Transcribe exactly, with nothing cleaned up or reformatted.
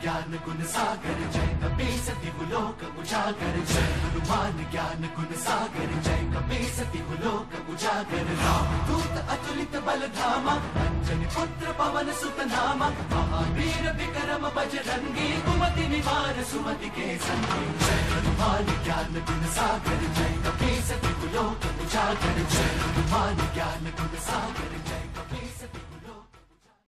ज्ञान गुण सागर जय कपीस तिहु लोक उजागर जय हनुमान ज्ञान गुण सागर जय कपीस तिहु लोक उजागर राम दूत अतुलित बल धामा अंजनी पुत्र पवन सुत नामा महावीर विक्रम बजरंगी कुमति निवार सुमति के संगी जय हनुमान ज्ञान गुण सागर जय कपीस तिहु लोक उजागर जय हनुमान ज्ञान गुण सागर